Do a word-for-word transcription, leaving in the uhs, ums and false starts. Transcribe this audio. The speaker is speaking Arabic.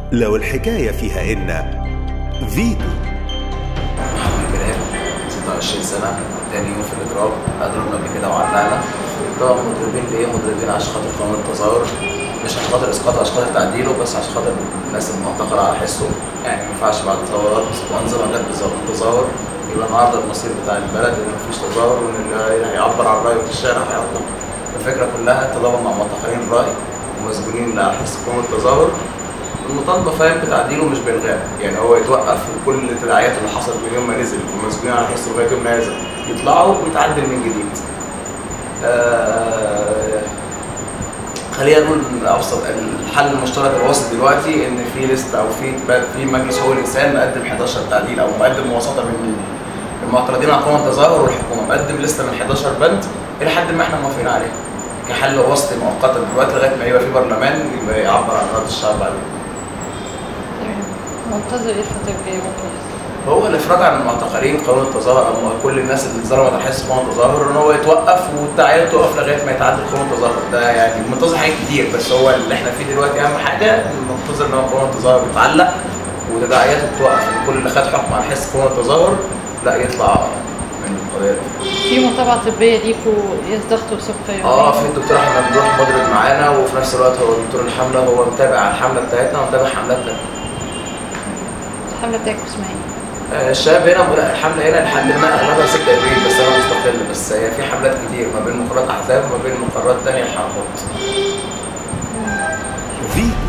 لو الحكاية فيها إن فيتو. محمد جلال ستة وعشرين سنة، تاني يوم في الإضراب، أضربنا قبل كده وعلقنا. طبعا مضربين ليه؟ مضربين عشان خاطر قانون التظاهر، مش عشان خاطر إسقاطه، عشان خاطر تعديله، بس عشان خاطر الناس المعتقلة على حسه. يعني ما ينفعش بعد ثورات وأنظمة جت بالتظاهر يبقى النهارده المصير بتاع البلد إن مفيش تظاهر، وإن اللي هيعبر عن رأيه في الشارع هيعطل. الفكرة كلها التضامن مع معتقلين الرأي ومسجونين على حس قانون التظاهر. المطالبه فاهم بتعديله مش بالغاء، يعني هو يتوقف وكل التداعيات اللي حصلت من يوم ما نزل والمسجونين على حس لغايه يوم هذا يطلعوا ويتعدل من جديد. آه خلينا نقول ابسط الحل المشترك الوسط دلوقتي ان في لسته او في في مجلس حقوق الانسان مقدم حداشر تعديل او مقدم وساطه من المعترضين على قانون التظاهر، والحكومه مقدم لسته من حداشر بند الى حد ما احنا موافقين عليها كحل وسطي مؤقتا دلوقتي لغايه ما يبقى في برلمان يبقى يعبر عن اراده الشعب عليه. منتظر ايه الفترة الجاية هو الافراج عن المعتقلين قانون التظاهر او كل الناس اللي اتظلمت على حس قانون التظاهر ان هو يتوقف والدعايه تقف لغايه ما يتعدل قانون التظاهر. ده يعني منتظر حاجات كتير، بس هو اللي احنا فيه دلوقتي اهم حاجه منتظر ان هو قانون التظاهر يتعلق وتداعياته بتوقف، ان كل اللي خد حكم على حس قانون التظاهر لا يطلع من القضيه. في متابعه طبيه ليكوا يزدخطوا بثقه يوميا؟ اه في الدكتور احمد ممدوح مضرب معانا، وفي نفس الوقت هو دكتور الحمله، هو متابع الحمله بتاعتنا ومتابع حملات تانيه. الحمله بتاعتكم اسمها ايه؟ الشباب هنا الحمله هنا لحد ما اغلبها ستة ابريل، بس انا مستقل، بس هي في حملات كتير ما بين مقرات احزاب وما بين مقرات ثانيه لحركات.